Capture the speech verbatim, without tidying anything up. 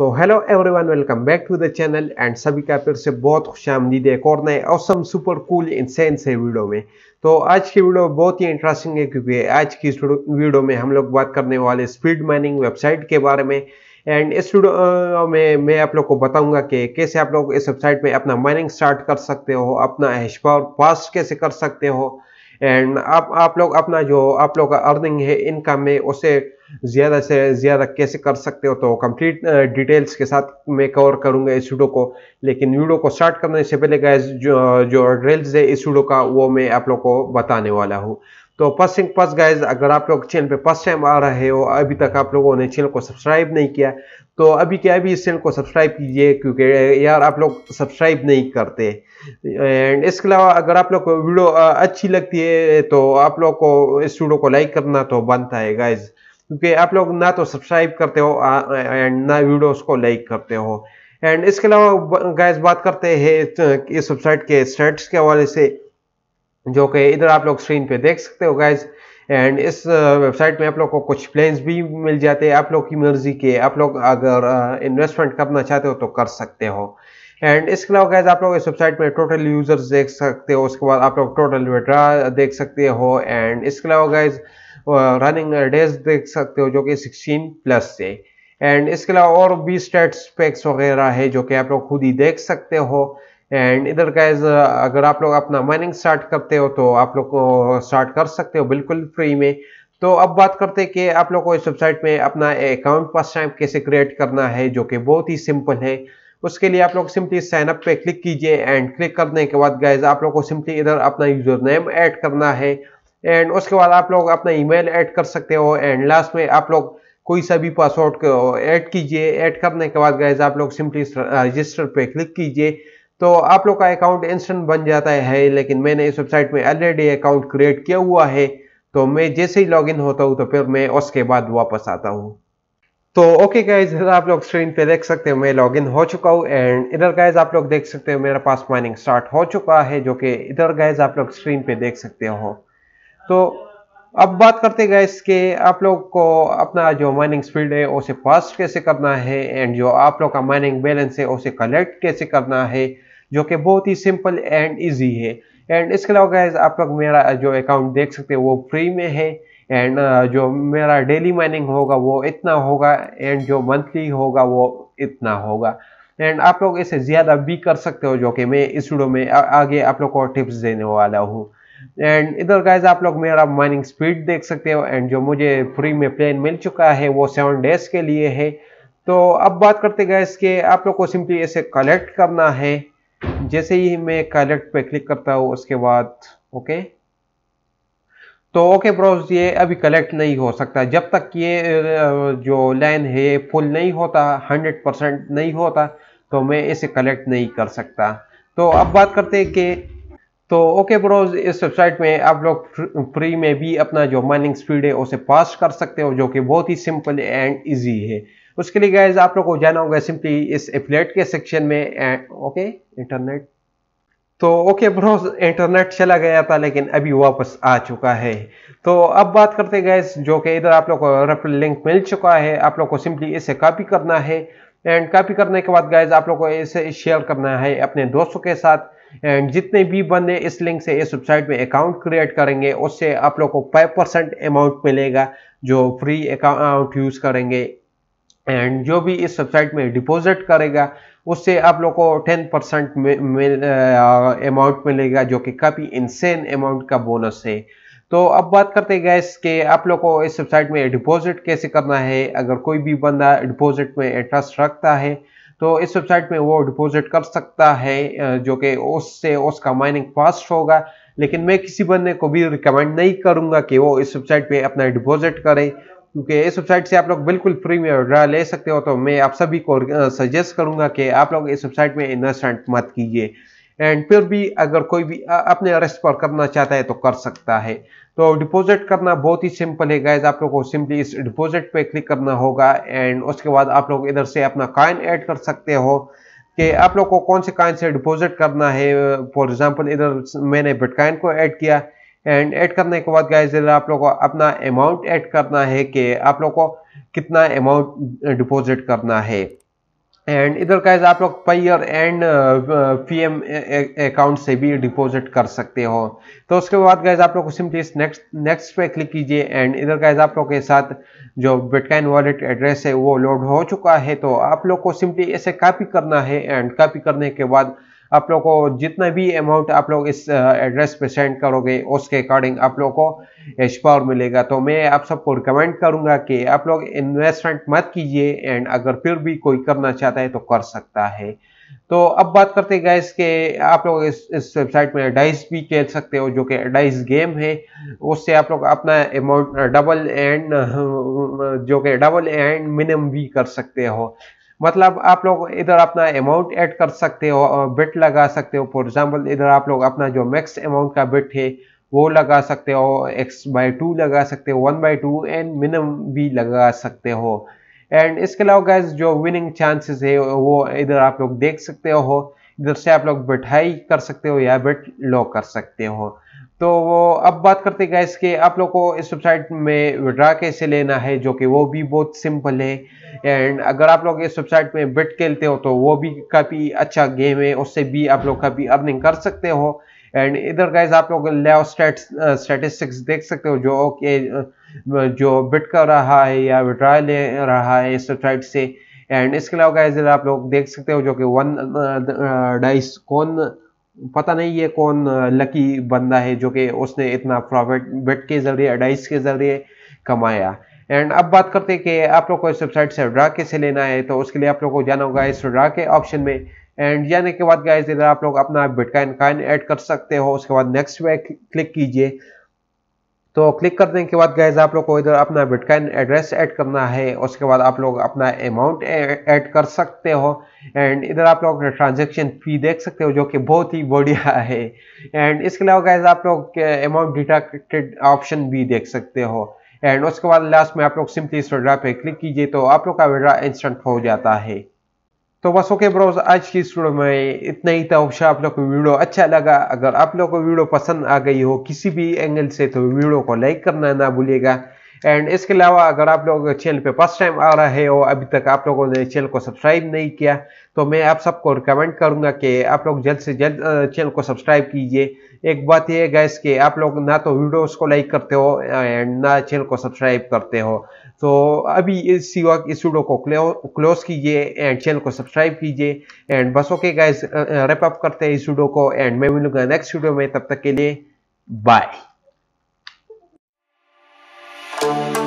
So hello everyone, welcome back to the channel and सभी का फिर से बहुत खुशामदीद है एक और नए ऑसम सुपर कूल इंसेन से वीडियो में। तो आज की वीडियो बहुत ही इंटरेस्टिंग है क्योंकि आज की इस वीडियो में हम लोग बात करने वाले स्पीड माइनिंग वेबसाइट के बारे में। एंड इस वीडियो में मैं आप लोग को बताऊंगा कि कैसे आप लोग इस वेबसाइट में अपना माइनिंग स्टार्ट कर सकते हो, अपना हैश पावर पास कैसे कर सकते हो, एंड आप आप लोग अपना जो आप लोग का अर्निंग है, इनकम है, उसे ज़्यादा से ज़्यादा कैसे कर सकते हो। तो कंप्लीट डिटेल्स के साथ मैं कवर करूंगा इस वीडियो को। लेकिन वीडियो को स्टार्ट करने से पहले गाइस जो जो ड्रिल्स है इस वीडियो का वो मैं आप लोग को बताने वाला हूँ। तो फर्स्ट थिंग फर्स्ट गाइस, अगर आप लोग चैनल पे फर्स्ट टाइम आ रहे हो, अभी तक आप लोगों ने चैनल को सब्सक्राइब नहीं किया, तो अभी क्या अभी इस चैनल को सब्सक्राइब कीजिए क्योंकि यार आप लोग सब्सक्राइब नहीं करते। एंड इसके अलावा अगर आप लोग को वीडियो अच्छी लगती है तो आप लोग को इस वीडियो को लाइक करना तो बनता है गाइज, क्योंकि आप लोग ना तो सब्सक्राइब करते हो एंड ना वीडियोस को लाइक करते हो। एंड इसके अलावा गाइज बात करते हैं इस वेबसाइट के स्टैट्स के हवाले से, जो कि इधर आप लोग स्क्रीन पे देख सकते हो गाइज। एंड इस वेबसाइट में आप लोग को कुछ प्लान्स भी मिल जाते हैं आप लोग की मर्जी के। आप लोग अगर इन्वेस्टमेंट करना चाहते हो तो कर सकते हो। एंड इसके अलावा गाइज आप लोग इस वेबसाइट में टोटल यूजर्स देख सकते हो, उसके बाद आप लोग टोटल विड्रा देख सकते हो। एंड इसके अलावा गाइज रनिंग डेज देख सकते हो जो कि सिक्सटीन प्लस से। एंड इसके अलावा और भी स्टैट्स पैक्स वगैरह है जो कि आप लोग खुद ही देख सकते हो। एंड इधर गाइज अगर आप लोग अपना माइनिंग स्टार्ट करते हो तो आप लोग को स्टार्ट कर सकते हो बिल्कुल फ्री में। तो अब बात करते हैं कि आप लोग को इस वेबसाइट में अपना अकाउंट फर्स्ट टाइम कैसे क्रिएट करना है, जो कि बहुत ही सिंपल है। उसके लिए आप लोग सिंपली साइन अप पे क्लिक कीजिए। एंड क्लिक करने के बाद गाइज आप लोग को सिंपली इधर अपना यूजर नेम ऐड करना है। एंड उसके बाद आप लोग अपना ईमेल ऐड कर सकते हो। एंड लास्ट में आप लोग कोई सा भी पासवर्ड को ऐड कीजिए। ऐड करने के बाद गाइज आप लोग सिंपली रजिस्टर पे क्लिक कीजिए, तो आप लोग का अकाउंट इंस्टेंट बन जाता है। लेकिन मैंने इस वेबसाइट में ऑलरेडी अकाउंट क्रिएट किया हुआ है, तो मैं जैसे ही लॉगिन होता हूँ तो फिर मैं उसके बाद वापस आता हूँ। तो ओके गाइज, इधर आप लोग स्क्रीन पे देख सकते हो मैं लॉगिन हो चुका हूँ। एंड इधर गाइज आप लोग देख सकते हो मेरे पास माइनिंग स्टार्ट हो चुका है, जो कि इधर गाइज आप लोग स्क्रीन पे देख सकते हो। तो अब बात करते गाइस कि आप लोग को अपना जो माइनिंग स्पीड है उसे फास्ट कैसे करना है, एंड जो आप लोग का माइनिंग बैलेंस है उसे कलेक्ट कैसे करना है, जो कि बहुत ही सिंपल एंड इजी है। एंड इसके अलावा गाइस आप लोग मेरा जो अकाउंट देख सकते हो वो फ्री में है। एंड जो मेरा डेली माइनिंग होगा वो इतना होगा, एंड जो मंथली होगा वो इतना होगा। एंड आप लोग इसे ज़्यादा भी कर सकते हो, जो कि मैं इस वीडियो में आगे आप लोग को टिप्स देने वाला हूँ। एंड इधर गाइज आप लोग मेरा माइनिंग स्पीड देख सकते हो। एंड जो मुझे फ्री में प्लान मिल चुका है वो सेवन डेज के लिए है। तो अब बात करते गाइज कि आप लोग को सिंपली इसे कलेक्ट करना है। जैसे ही मैं कलेक्ट पे क्लिक करता हूँ उसके बाद ओके, तो ओके ब्रोज, ये अभी कलेक्ट नहीं हो सकता जब तक ये जो लाइन है फुल नहीं होता, हंड्रेड परसेंट नहीं होता, तो मैं इसे कलेक्ट नहीं कर सकता। तो अब बात करते हैं कि तो ओके ब्रोज, इस वेबसाइट में आप लोग फ्री में भी अपना जो माइनिंग स्पीड है उसे पास कर सकते हो, जो कि बहुत ही सिंपल एंड इजी है। उसके लिए गाइज आप लोग को जाना होगा सिंपली इस एफिलिएट के सेक्शन में। ओके इंटरनेट, तो ओके ब्रोज, इंटरनेट चला गया था लेकिन अभी वापस आ चुका है। तो अब बात करते हैं गाइज, जो कि इधर आप लोग को रेफरल लिंक मिल चुका है। आप लोग को सिंपली इसे कॉपी करना है। एंड कॉपी करने के बाद गाइज आप लोग को इसे शेयर करना है अपने दोस्तों के साथ। एंड जितने भी बंदे इस लिंक से इस वेबसाइट में अकाउंट क्रिएट करेंगे उससे आप लोग को फाइव परसेंट अमाउंट मिलेगा जो फ्री अकाउंट यूज करेंगे। एंड जो भी इस वेबसाइट में डिपॉजिट करेगा उससे आप लोग को टेन परसेंट अमाउंट मिलेगा, जो कि काफ़ी इंसेन अमाउंट का बोनस है। तो अब बात करते हैं गैस कि आप लोग को इस वेबसाइट में डिपॉजिट कैसे करना है। अगर कोई भी बंदा डिपॉजिट में इंटरेस्ट रखता है तो इस वेबसाइट में वो डिपॉजिट कर सकता है, जो कि उससे उसका माइनिंग फास्ट होगा। लेकिन मैं किसी बंदे को भी रिकमेंड नहीं करूंगा कि वो इस वेबसाइट पे अपना डिपॉजिट करे, क्योंकि इस वेबसाइट से आप लोग बिल्कुल फ्री में विड्रॉ ले सकते हो। तो मैं आप सभी को सजेस्ट करूंगा कि आप लोग इस वेबसाइट में इन्वेस्टमेंट मत कीजिए। एंड फिर भी अगर कोई भी अपने रिस्क पर करना चाहता है तो कर सकता है। तो डिपॉजिट करना बहुत ही सिंपल है गाइज, आप लोग को सिंपली इस डिपॉजिट पे क्लिक करना होगा। एंड उसके बाद आप लोग इधर से अपना कॉइन ऐड कर सकते हो कि आप लोग को कौन से कॉइन से डिपॉजिट करना है। फॉर एग्जांपल इधर मैंने बिटकॉइन को ऐड किया। एंड ऐड करने के बाद गाइज इधर आप लोग को अपना अमाउंट ऐड करना है कि आप लोग को कितना अमाउंट डिपॉजिट करना है। एंड इधर गाइस आप लोग पायर एंड पीएम अकाउंट से भी डिपॉजिट कर सकते हो। तो उसके बाद गाइस आप लोग को सिंपली इस नेक्स्ट नेक्स्ट पे क्लिक कीजिए एंड इधर गाइस आप लोग के साथ जो बिटकॉइन वॉलेट एड्रेस है वो लोड हो चुका है। तो आप लोग को सिंपली इसे कॉपी करना है एंड कॉपी करने के बाद आप लोग को जितना भी अमाउंट आप लोग इस एड्रेस पे सेंड करोगे उसके अकॉर्डिंग आप लोग को एच पावर मिलेगा। तो मैं आप सबको रिकमेंड करूंगा कि आप लोग इन्वेस्टमेंट मत कीजिए एंड अगर फिर भी कोई करना चाहता है तो कर सकता है। तो अब बात करते हैं गाइस के आप लोग इस इस वेबसाइट में डाइस भी खेल सकते हो, जो कि डाइस गेम है। उससे आप लोग अपना अमाउंट डबल एंड जो कि डबल एंड मिनिमम भी कर सकते हो। मतलब आप लोग इधर अपना अमाउंट ऐड कर सकते हो, बिट लगा सकते हो। फॉर एग्जांपल इधर आप लोग अपना जो मैक्स अमाउंट का बिट है वो लगा सकते हो, एक्स बाई टू लगा सकते हो, one by two and minimum भी लगा सकते हो। एंड इसके अलावा गाइस जो विनिंग चांसेस है वो इधर आप लोग देख सकते हो। इधर से आप लोग बिट हाई कर सकते हो या बिट लो कर सकते हो। तो वो अब बात करते हैं गाइस कि आप लोग को इस वेबसाइट में विड्रा कैसे लेना है, जो कि वो भी बहुत सिंपल है। एंड अगर आप लोग इस वेबसाइट में बिट खेलते हो तो वो भी काफ़ी अच्छा गेम है, उससे भी आप लोग काफ़ी अर्निंग कर सकते हो। एंड इधर गाइस आप लोग लेव स्टैटिस्टिक्स देख सकते हो, जो कि जो बिट कर रहा है या विड्रा ले रहा है इस वेबसाइट से। एंड इसके अलावा गाइस इधर आप लोग देख सकते हो जो कि वन डाइस कौन, पता नहीं ये कौन लकी बंदा है जो कि उसने इतना प्रॉफिट बिट के जरिए डाइस के जरिए कमाया। एंड अब बात करते हैं कि आप लोग को इस वेबसाइट से विड्रा कैसे लेना है। तो उसके लिए आप लोग को जाना होगा इस विड्रा के ऑप्शन में एंड जाने के बाद गाइस इधर आप लोग अपना बिटकॉइन कॉइन ऐड कर सकते हो। उसके बाद नेक्स्ट पे क्लिक कीजिए। तो क्लिक करने के बाद गाइस आप लोग को इधर अपना बिटकॉइन एड्रेस ऐड करना है। उसके बाद आप लोग अपना अमाउंट ऐड कर सकते हो एंड इधर आप लोग ट्रांजैक्शन फी देख सकते हो जो कि बहुत ही बढ़िया है। एंड इसके अलावा गाइस आप लोग अमाउंट डिडक्टेड ऑप्शन भी देख सकते हो। एंड उसके बाद लास्ट में आप लोग सिंपली इस विड्रा पे क्लिक कीजिए तो आप लोग का विड्रा इंस्टेंट हो जाता है। तो बस ओके ब्रोज, आज की इस वीडियो में इतना ही था। अवश्य आप लोग को वीडियो अच्छा लगा। अगर आप लोग को वीडियो पसंद आ गई हो किसी भी एंगल से तो वीडियो को लाइक करना ना भूलिएगा। एंड इसके अलावा अगर आप लोग चैनल पे फर्स्ट टाइम आ रहे हो, अभी तक आप लोगों ने चैनल को सब्सक्राइब नहीं किया, तो मैं आप सबको रिकमेंड करूंगा कि आप लोग जल्द से जल्द चैनल को सब्सक्राइब कीजिए। एक बात यह है गाइस कि आप लोग ना तो वीडियोस को लाइक करते हो एंड ना चैनल को सब्सक्राइब करते हो। तो अभी इसी वक्त इस वीडियो को क्लोज कीजिए एंड चैनल को सब्सक्राइब कीजिए। एंड बस ओके गाइस, रैप अप करते हैं इस वीडियो को एंड मैं मिलूंगा नेक्स्ट वीडियो में। तब तक के लिए बाय।